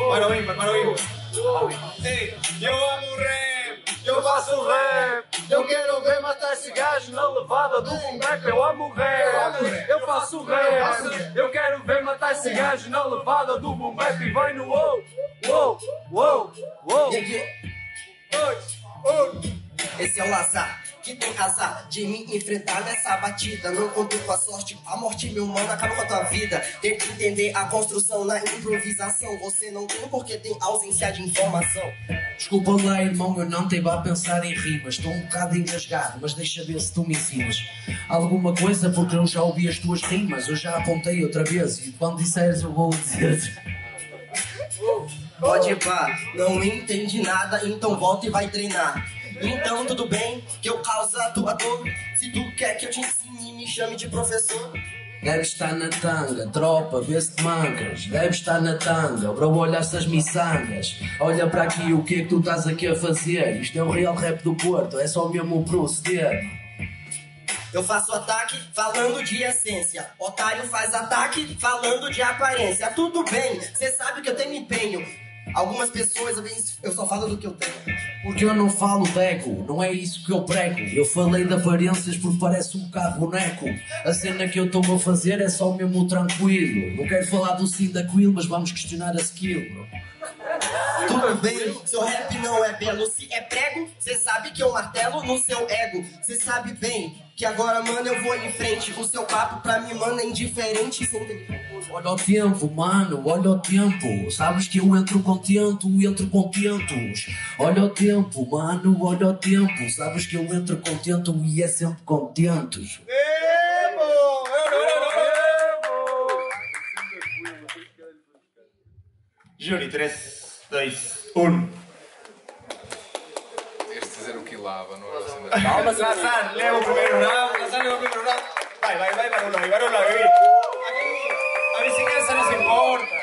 Mano ímpar. Ei, eu amo rap, eu faço rap. Eu quero ver matar esse gajo na levada do boom bap. Eu amo rap, eu faço rap. Eu quero ver matar esse gajo na levada do boom bap. E vai no wow, wow, wow, wow. Esse é o azar que tem azar de me enfrentar nessa batida. Não conto com a sorte, a morte, meu mano, acaba com a tua vida. Tenta entender a construção na improvisação. Você não tem porque tem ausência de informação. Desculpa lá, irmão, eu não teve a pensar em rimas. Estou um bocado engasgado, mas deixa ver se tu me ensinas alguma coisa, porque eu já ouvi as tuas rimas. Eu já apontei outra vez e quando disseres eu vou dizer. Pode pá, não entende nada, então volta e vai treinar. Então tudo bem, que eu causo a tua dor. Se tu quer que eu te ensine, me chame de professor. Deve estar na tanga, tropa, vê-se de mancas. Deve estar na tanga, bro, olha essas miçangas. Olha para aqui, o que é que tu estás aqui a fazer? Isto é o real rap do Porto, é só mesmo o proceder. Eu faço ataque falando de essência. Otário faz ataque falando de aparência. Tudo bem, cê sabe que eu tenho empenho. Algumas pessoas, às vezes, eu só falo do que eu tenho. Porque eu não falo d'ego, não é isso que eu prego. Eu falei de aparências porque parece um bocado boneco. A cena que eu estou a fazer é só mesmo tranquilo. Não quero falar do sim da Quill, mas vamos questionar a skill, bro. Tudo bem, seu rap não é belo. Se é prego, cê sabe que eu martelo no seu ego. Cê sabe bem que agora, mano, eu vou em frente. O seu papo pra mim, mano, é indiferente. Olha o tempo, mano, olha o tempo. Sabes que eu entro contento, entro contentos. Olha o tempo, mano, olha o tempo. Sabes que eu entro contento e é sempre contentos. Júri, 3, 2, 1. Este dizer o que lava, não é? Calma, Lazar, leva o primeiro round. Lazar leva o primeiro round. Vai, varula aí. A vizinhança não se importa.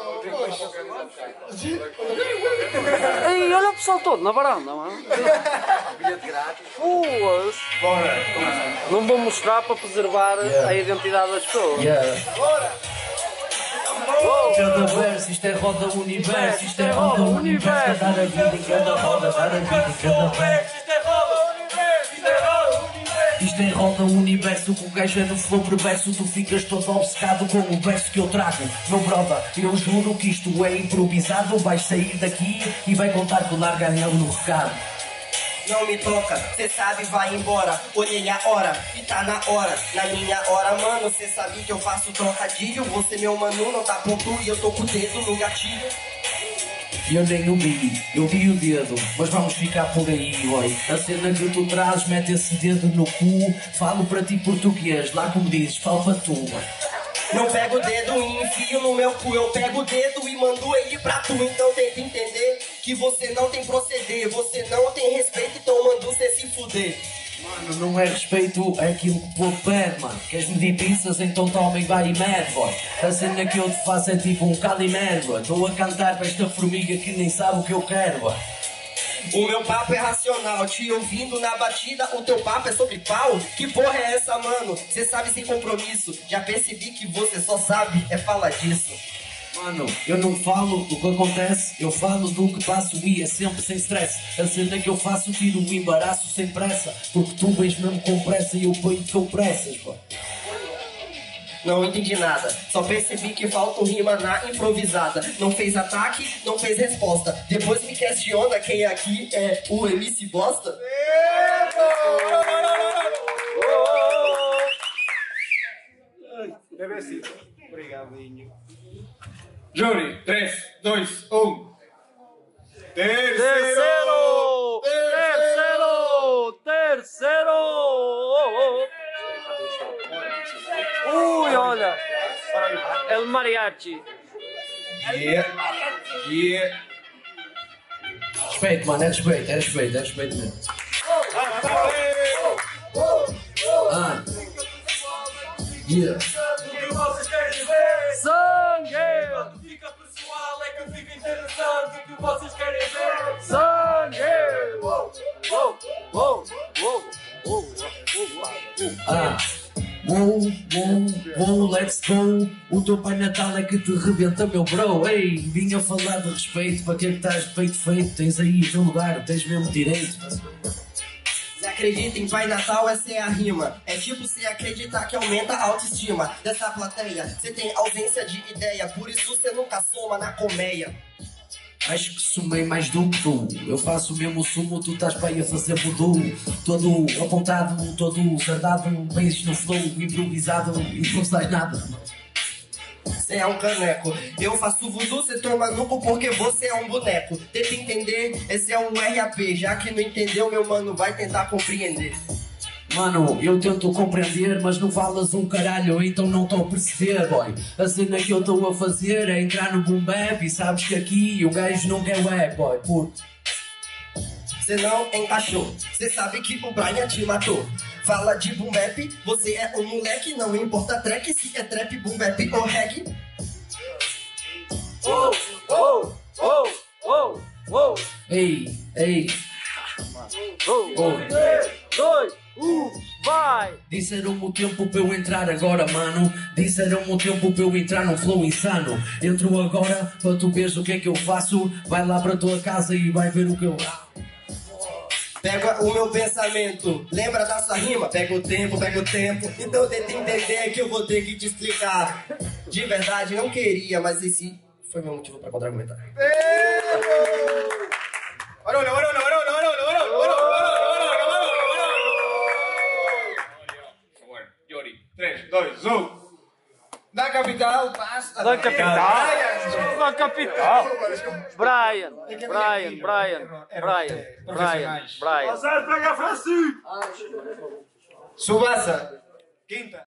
Ei, olha o pessoal todo na varanda, mano. Bilhete grátis. Fuas. Bora. Não vou mostrar para preservar a identidade das pessoas. Bora. Cada verso, isto é roda universo, isto é roda universo. Dar a vida em cada roda, dar a vida em cada verso. Isto é roda universo, que o gajo é no flow perverso. Tu ficas todo obcecado com o verso que eu trago. Meu brother, eu juro que isto é improvisado. Vais sair daqui e vai contar que o larga anel no recado. Não me toca, cê sabe, vai embora. Olhei a hora e tá na hora. Na minha hora, mano, cê sabe que eu faço trocadilho. Você, meu mano, não tá ponto e eu tô com o dedo no gatilho. Eu nem o vi o dedo, mas vamos ficar por aí, boy. A cena que tu trazes, mete esse dedo no cu. Falo para ti português, lá como dizes, falo para tu. Não pego o dedo e enfio no meu cu. Eu pego o dedo e mando ele pra tu. Então tenta entender que você não tem proceder. Você não tem respeito, então manda você se fuder. Mano, não é respeito, é aquilo que o povo pede, mano. Queres medir pizzas, então toma e vai e mede, boy. A cena que eu te faço é tipo um calimero, boy. Estou a cantar para esta formiga que nem sabe o que eu quero, boy. O meu papo é racional, te ouvindo na batida, o teu papo é sobre pau? Que porra é essa, mano? Cê sabe sem compromisso, já percebi que você só sabe é falar disso. Mano, eu não falo do que acontece, eu falo do que passo e é sempre sem stress. A cena que eu faço tiro o embaraço sem pressa, porque tu vens mesmo com pressa e eu ponho-te com pressas, pô. Não entendi nada, só percebi que falta rima na improvisada. Não fez ataque, não fez resposta. Depois me questiona quem aqui é o MC Bosta. Bebecito. Obrigadinho. Júri, 3, 2, 1. Terceiro! Ui, olha. El mariachi. Yeah. Respeito, mano, é respeito mesmo. Ah. Yeah. Sangue! Fica pessoal, é que fica interessante o que vocês querem ver. Sangue! Ah. Wow, let's go. O teu Pai Natal é que te rebenta, meu bro. Ei, vinha falar de respeito, para que é que estás de peito feito? Tens aí o teu lugar, tens mesmo direito. Você acredita em Pai Natal, essa é a rima. É tipo você acreditar que aumenta a autoestima dessa plateia. Você tem ausência de ideia, por isso você nunca soma na colmeia. Acho que sumei mais do que tu. Eu faço o mesmo sumo, tu estás para aí a fazer voodoo. Todo apontado, todo sardado, bens no flow, improvisado e não sai nada. Você é um caneco, eu faço voodoo, você toma no cu porque você é um boneco. Tenta entender, esse é um RAP. Já que não entendeu, meu mano, vai tentar compreender. Mano, eu tento compreender, mas não falas um caralho, então não estou a perceber, boy. A cena que eu estou a fazer é entrar no boom bap e sabes que aqui o gajo não quer rap, boy, puto. Você não encaixou, você sabe que o Brian te matou. Fala de boom bap, você é um moleque, não importa track, se é trap, boom bap ou reggae. Oh, oh, oh, oh, oh. Ei, ei. Oh. 3, 2, 1, vai! Disseram-me o tempo para eu entrar agora, mano. Disseram-me o tempo para eu entrar num flow insano. Entro agora para tu veres o que é que eu faço. Vai lá para a tua casa e vai ver o que eu... Pega o meu pensamento, lembra da sua rima? Pega o tempo, então tenta entender que eu vou ter que te explicar. De verdade, não queria, mas esse foi meu motivo para contra-argumentar. Yori, 3, 2, 1. Da capital, passa. Da capital. Da capital. Brian. Subasa. Quinta.